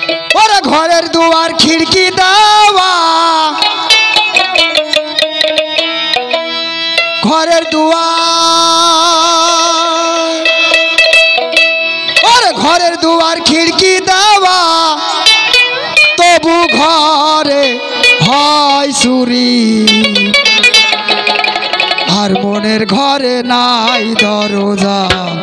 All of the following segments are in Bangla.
ওরে ঘরের দুয়ার খিড়কি দেওয়া, ঘরের দুয়ার, ওরে ঘরের দুয়ার খিড়কি দেওয়া, তবু ঘরে হয় চুরি। আর মনের ঘরে নাই দরজা,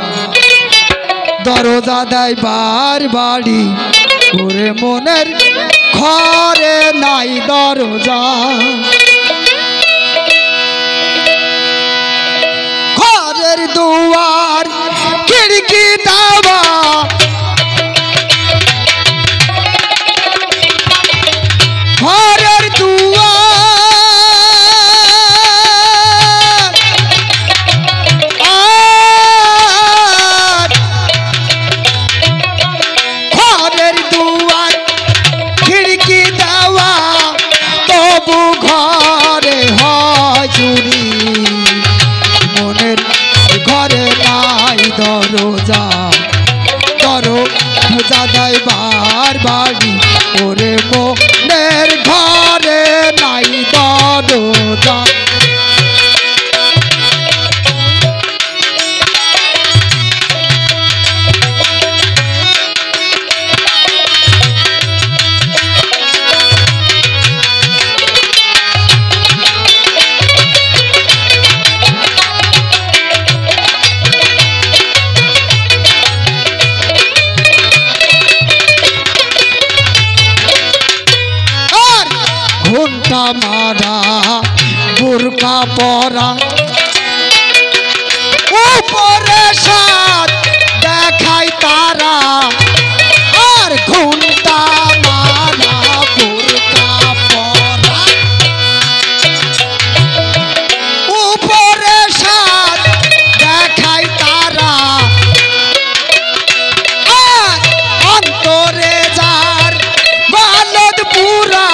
দরজা দেয় বার বাড়ি। ওরে মনের ঘরে নাই দরজা, ঘরের দুয়ার খিড়কি দেওয়া, ঘরের দুয়ার, ঘরের দুয়ার খিড়কি দেওয়া, তবু ঘরে হয় চুরি। মনের ঘরে নাই দরজা, দরজা দেয় বার বাড়ি। ওরে মনের ঘরে নাই দরজা, ঘুমটা মারা বুরকা পরা, উপরে সাত দেখাই তারা। আর ঘুমটা মারা বুরকা পরা, উপরে সাত দেখাই তারা। আর অন্তরে যার বালদ পুরা,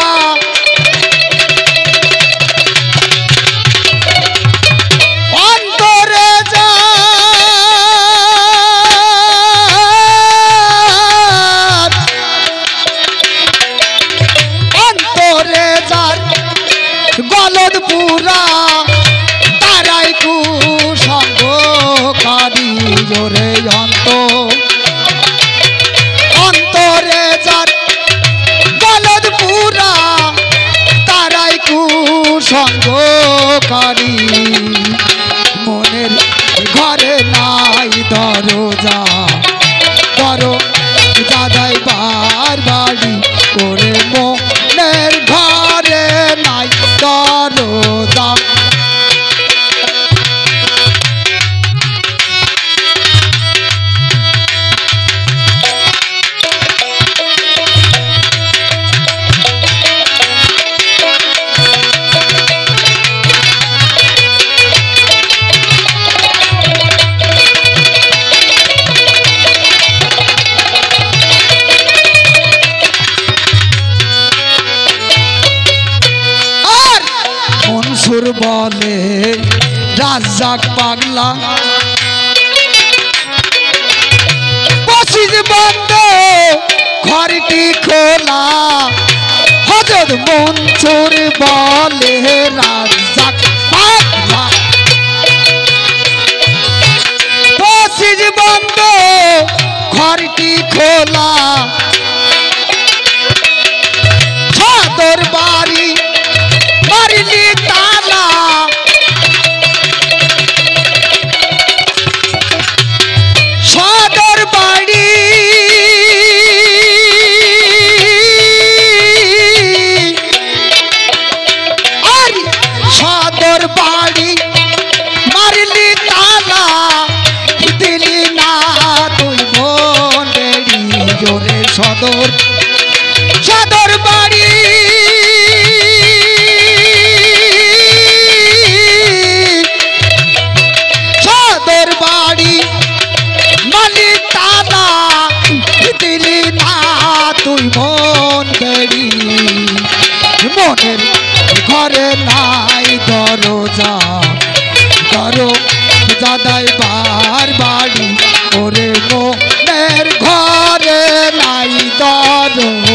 গলদ পুরা, তারাই কুসঙ্গকারী। জোরে অন্তরে যার গলদ পুরা, তারাই কুসঙ্গকারী। মনের ঘরে নাই দরজা, দরজা দেয় বার বাড়ি। করে মনের ঘরে নাই দরজা, বলে রাজ্জাক পাগলা, বসিজ বন্ধ ঘরটি খোলা। হযরত মনসুর বলে রাজ্জাক পাগলা, বসিজ বন্ধ ঘরটি খোলা। সদর বাড়ি মারিলি তালা, সদর বাড়ি আর সদর বাড়ি মারিলি তালা। দিলি না তুই বন্দেরি। জোরে সদর বাড়ি তুই মন গেড়ি। মনের ঘরে নাই দরজা, দরজা দেয় বার বাড়ি। ওরে মনের ঘরে নাই দরজা।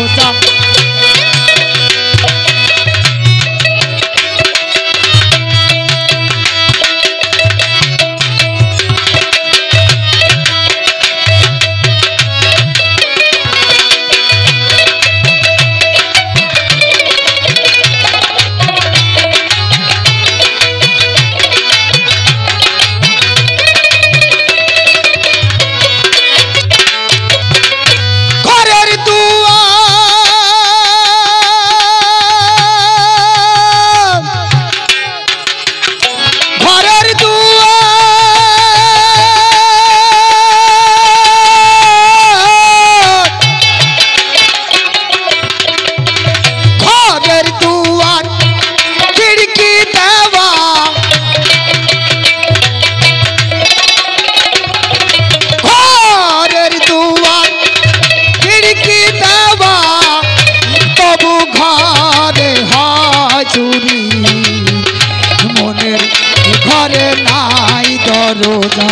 দরজা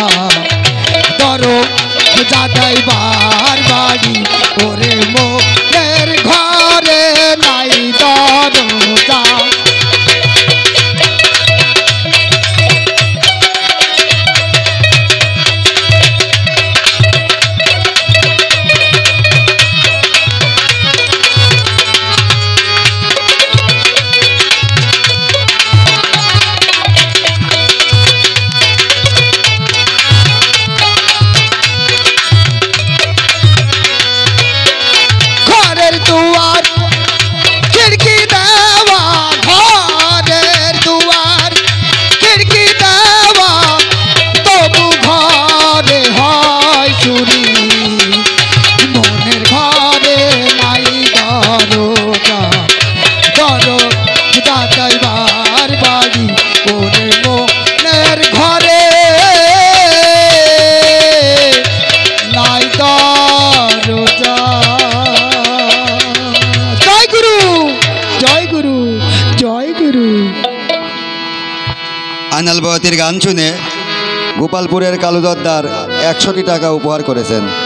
দরজা যাইবার বাড়ি ওরে মনের ঘরে নাই দরজা আনাল বয়াতির গান শুনে গোপালপুরের কালু দদ্দার 100টি টাকা উপহার করেছেন।